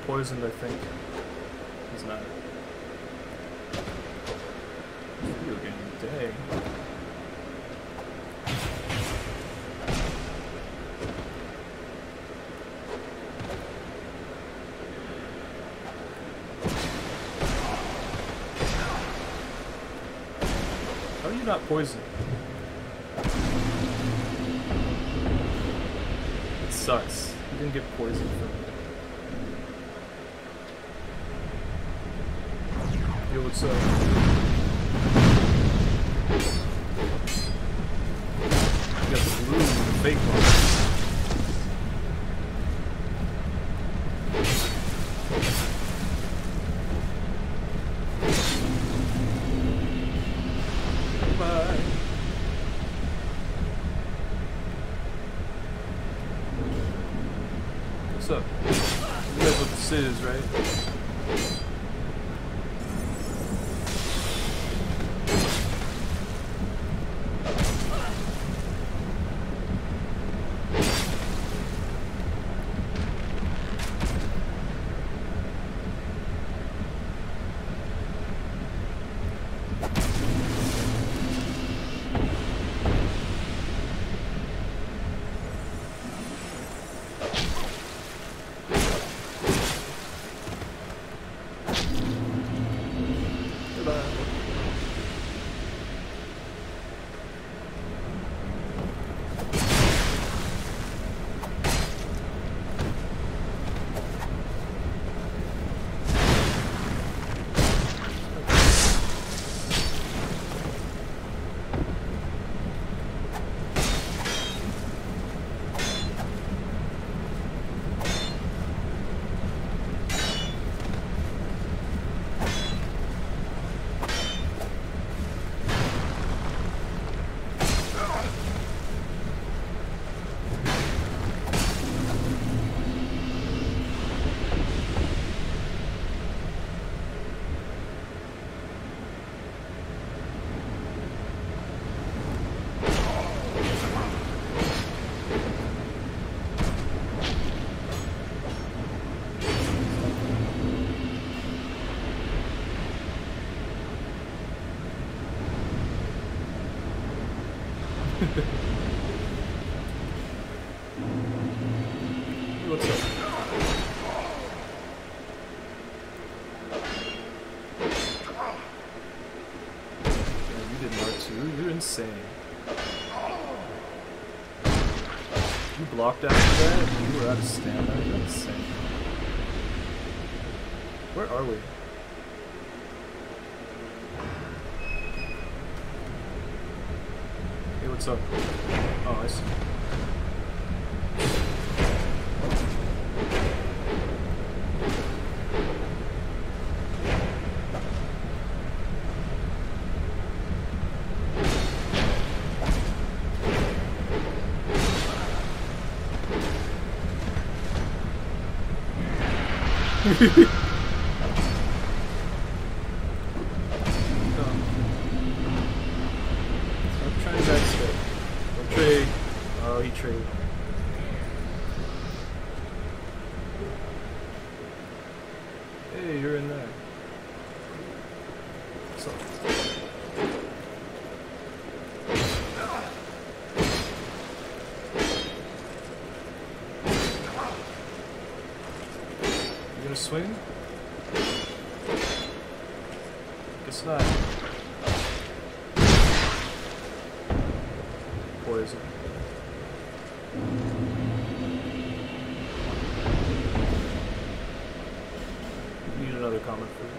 poisoned, I think. He's not. Video game, dang. How are you not poisoned? It sucks. You didn't get poisoned from it. Yo, what's up? You got the blue and the fake one. Bye. What's up? You guys know what this is, right? What's up? Yeah, you did R2. You're insane. You blocked after that? You were out of stamina. You're insane. Where are we? Hey, what's up? Oh, I see. I'm trying backstep. Don't trade. Oh, he traded. Hey, you're in there. What's up? You gonna swing? Guess not. Poison. Need another common food.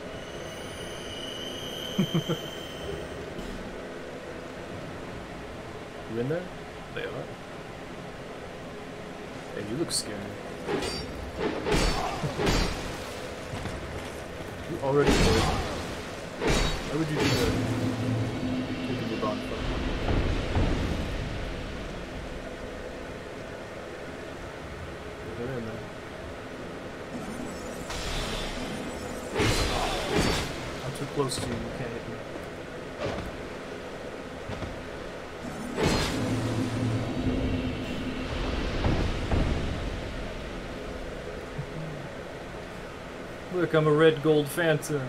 You in there? They are. Hey, you look scary. You already poisoned. Why would you do that? Taking the bonfire. They're in there. I'm too close to you, you can't hit me. Look, I'm a red gold phantom.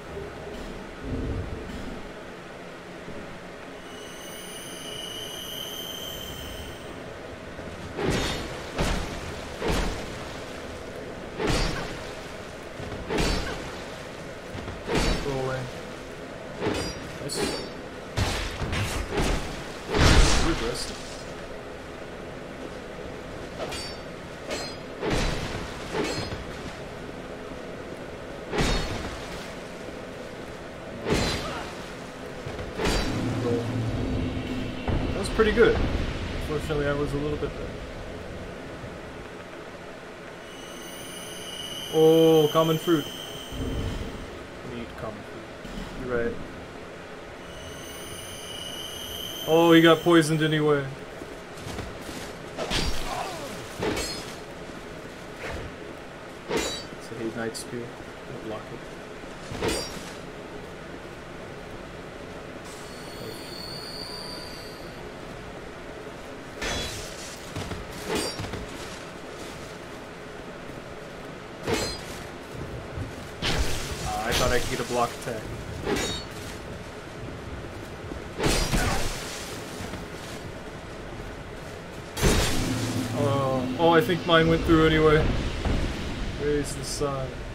Rolling. Nice. Regress. Pretty good. Unfortunately, I was a little bit there. Oh, common fruit. Need common fruit. You're right. Oh, he got poisoned anyway. It's a hate knight spear. I'll block it. I could get a block attack. Oh, I think mine went through anyway. Raise the sun.